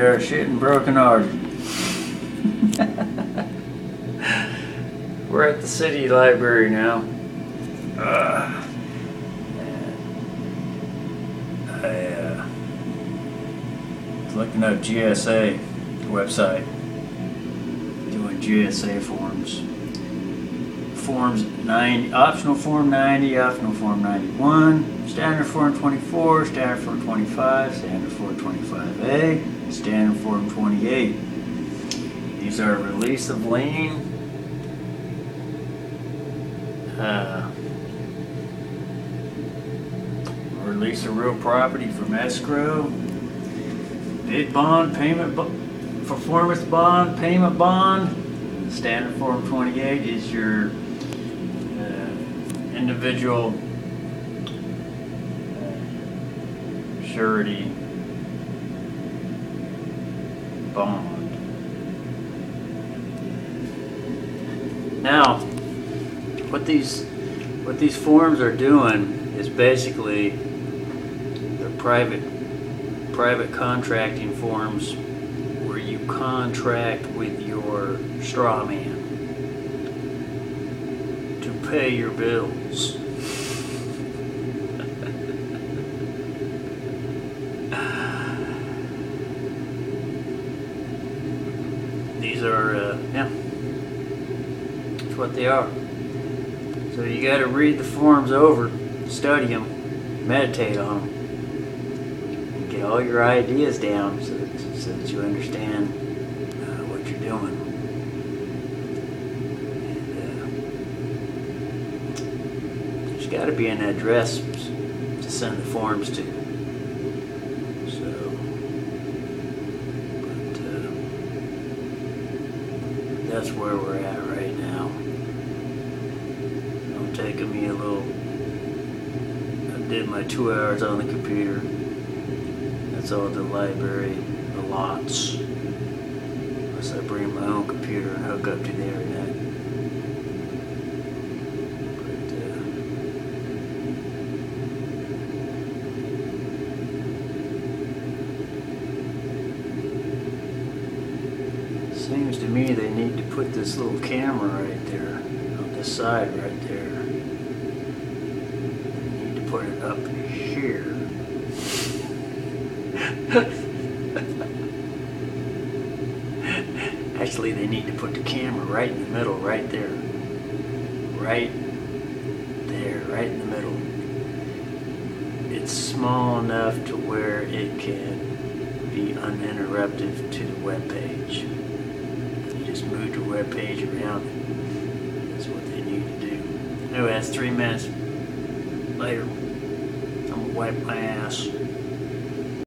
our shit and broken heart. We're at the city library now. I was looking up GSA website, doing GSA forms. Forms 90, optional form 90, optional form 91, standard form 24, standard form 25, standard form 25A, standard form 28. These are release of lien, release of real property from escrow, bid bond, payment performance bond, payment bond. Standard form 28 is your individual surety bond. Now, what these forms are doing is basically they're private contracting forms where you contract with your straw man to pay your bills. These are, yeah, that's what they are. So you got to read the forms over, study them, meditate on them, get all your ideas down so that you understand what you're doing. There's got to be an address to send the forms to. So, but that's where we're at right now. It'll take me a little. I did my 2 hours on the computer. That's all the library allots. Unless I bring my own computer and hook up to the internet. Seems to me they need to put this little camera right there, on this side right there. They need to put it up here. Actually, they need to put the camera right in the middle, right there. Right there, right in the middle. It's small enough to where it can be uninterrupted to the web page. Just move the web page around it. That's what they need to do. Anyway, that's 3 minutes later. I'm gonna wipe my ass.